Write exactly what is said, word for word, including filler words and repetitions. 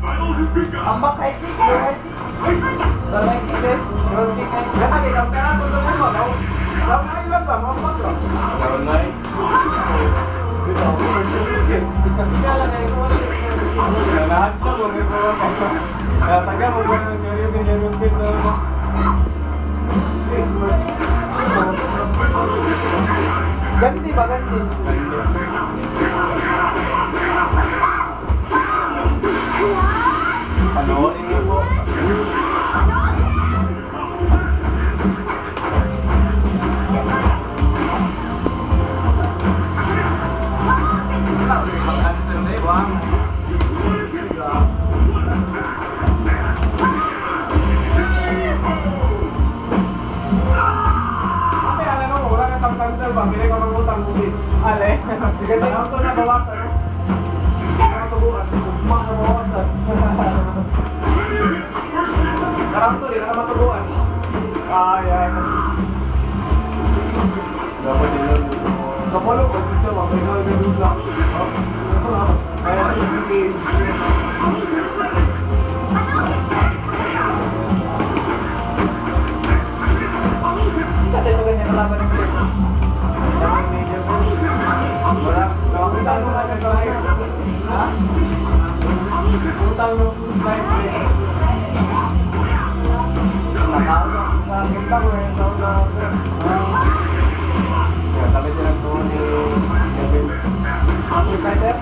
Ambak high kick, low high kick. Low high kick din. Low kick high kick. Kaya kita pera kung ito mo, daw. Daw na ilan ba? Mambak lang. Daw na eh. Dito, kaya lang kayo kung wala yung Lahat na mo rin po. Kaya taga mo ba yung kaya yung kaya yung kaya yung Ganti ba, ganti? panoorin niyo po. Mag-answer na yun, wang. Ate, ano no, wala ka tang-tang ba? Pili ka mangutang ulit. Ale. Sige, tanong to na bawasan, no? Tanong to bukas. Mak na bawasan. Tanong to, di na ka matubuan. Ah, yan. Dapat din yun. Kapalo, kung gusto mo, may gawin na dula. Kaya, hindi. Saan ito ganyan kalaban ng play? Wala. Utang mo lang sa live. Ha? Utang mo live, please. Nakalo. Nakakita ko yung taon na ako. Kaya sabi silang to ni Kevin. Yung fighter?